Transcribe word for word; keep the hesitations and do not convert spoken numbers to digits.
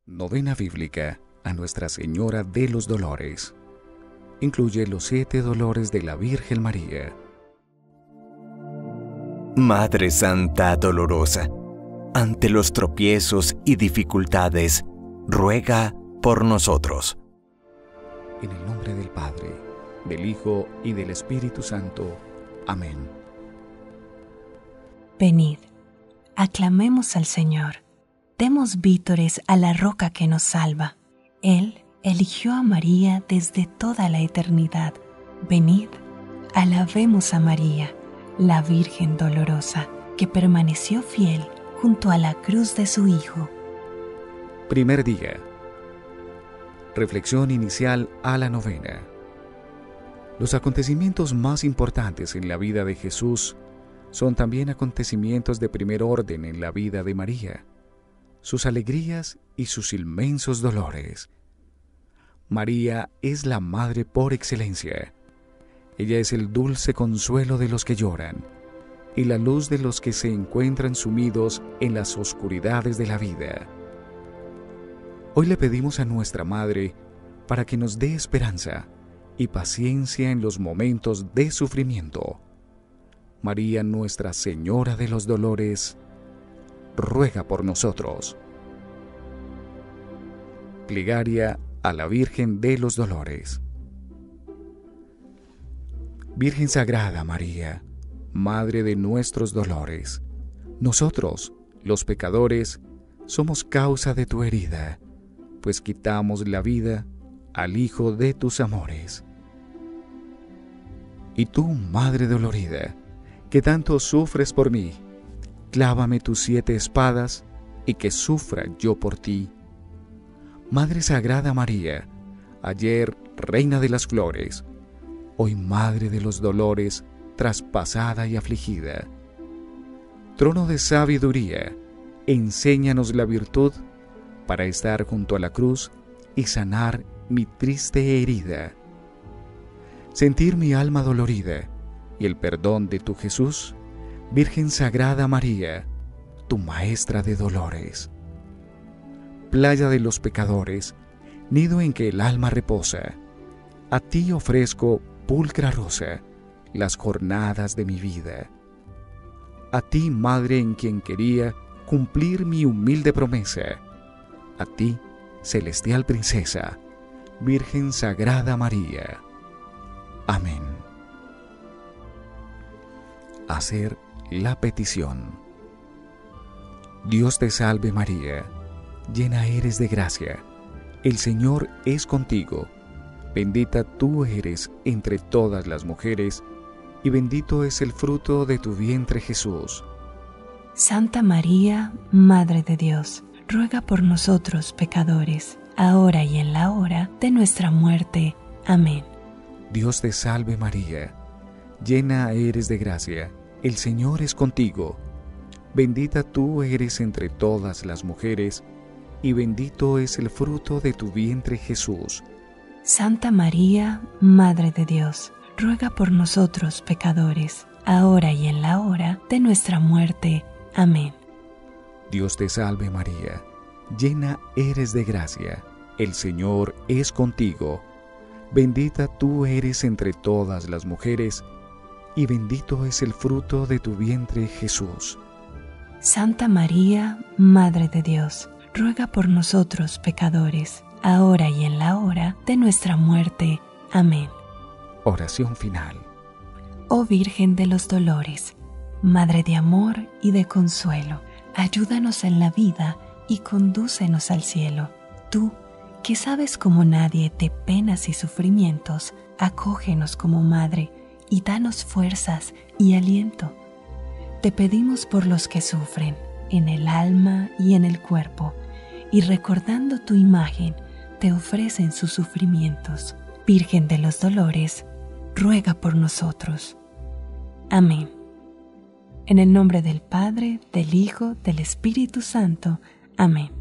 Novena bíblica a Nuestra Señora de los Dolores. Incluye los siete dolores de la Virgen María. Madre Santa Dolorosa, ante los tropiezos y dificultades, ruega por nosotros. En el nombre del Padre, del Hijo y del Espíritu Santo. Amén. Venid, aclamemos al Señor, demos vítores a la roca que nos salva. Él eligió a María desde toda la eternidad. Venid, alabemos a María, la Virgen dolorosa, que permaneció fiel junto a la cruz de su Hijo. Primer día. Reflexión inicial a la novena. Los acontecimientos más importantes en la vida de Jesús son también acontecimientos de primer orden en la vida de María, sus alegrías y sus inmensos dolores. María es la madre por excelencia. Ella es el dulce consuelo de los que lloran y la luz de los que se encuentran sumidos en las oscuridades de la vida. Hoy le pedimos a nuestra Madre para que nos dé esperanza y paciencia en los momentos de sufrimiento. María, Nuestra Señora de los Dolores, ruega por nosotros. Plegaria a la Virgen de los Dolores. Virgen Sagrada María, Madre de nuestros dolores, nosotros, los pecadores, somos causa de tu herida, pues quitamos la vida al Hijo de tus amores. Y tú, Madre dolorida, que tanto sufres por mí, clávame tus siete espadas y que sufra yo por ti. Madre Sagrada María, ayer Reina de las Flores, hoy Madre de los dolores, traspasada y afligida. Trono de sabiduría, enséñanos la virtud para estar junto a la cruz y sanar mi triste herida. Sentir mi alma dolorida y el perdón de tu Jesús, Virgen Sagrada María, tu Maestra de dolores. Playa de los pecadores, nido en que el alma reposa, a ti ofrezco, pulcra rosa, las jornadas de mi vida. A ti, Madre en quien quería cumplir mi humilde promesa, a ti, celestial princesa, Virgen Sagrada María. Amén. Hacer la petición. Dios te salve María, llena eres de gracia, el Señor es contigo, bendita tú eres entre todas las mujeres, y bendito es el fruto de tu vientre Jesús. Santa María, Madre de Dios, ruega por nosotros pecadores, ahora y en la hora de nuestra muerte. Amén. Dios te salve María, llena eres de gracia, el Señor es contigo, bendita tú eres entre todas las mujeres, y bendito es el fruto de tu vientre Jesús. Santa María, Madre de Dios, ruega por nosotros pecadores, ahora y en la hora de nuestra muerte. Amén. Dios te salve María, llena eres de gracia, el Señor es contigo, bendita tú eres entre todas las mujeres, y bendito es el fruto de tu vientre Jesús. Santa María, Madre de Dios, ruega por nosotros pecadores, ahora y en la hora de nuestra muerte. Amén. Oración final. Oh Virgen de los Dolores, Madre de amor y de consuelo, ayúdanos en la vida y condúcenos al cielo. Tú, que sabes como nadie de penas y sufrimientos, acógenos como Madre y danos fuerzas y aliento. Te pedimos por los que sufren, en el alma y en el cuerpo, y recordando tu imagen, te ofrecen sus sufrimientos. Virgen de los Dolores, ruega por nosotros. Amén. En el nombre del Padre, del Hijo, del Espíritu Santo. Amén.